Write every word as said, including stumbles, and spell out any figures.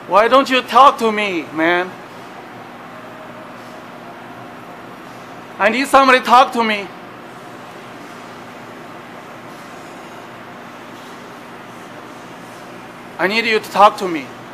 Why don't you talk to me, man? I need somebody to talk to me. I need you to talk to me.